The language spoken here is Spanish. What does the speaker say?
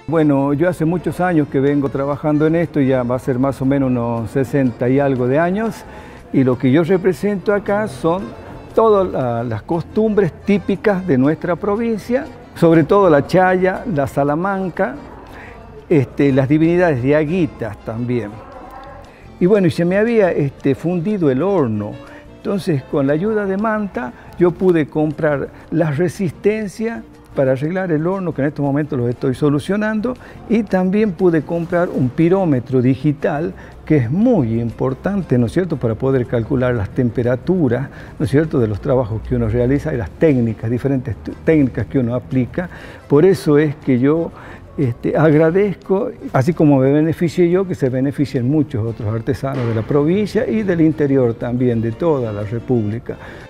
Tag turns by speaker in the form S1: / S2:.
S1: Bueno, yo hace muchos años que vengo trabajando en esto, ya va a ser más o menos unos 60 y algo de años, y lo que yo represento acá son todas las costumbres típicas de nuestra provincia, sobre todo la chaya, la salamanca, las divinidades de Aguitas también. Y bueno, y se me había fundido el horno, entonces con la ayuda de Manta yo pude comprar las resistencias para arreglar el horno, que en estos momentos lo estoy solucionando, y también pude comprar un pirómetro digital, que es muy importante, ¿no es cierto?, para poder calcular las temperaturas, ¿no es cierto?, de los trabajos que uno realiza y las técnicas, diferentes técnicas que uno aplica. Por eso es que yo agradezco, así como me beneficié yo, que se beneficien muchos otros artesanos de la provincia y del interior también, de toda la República.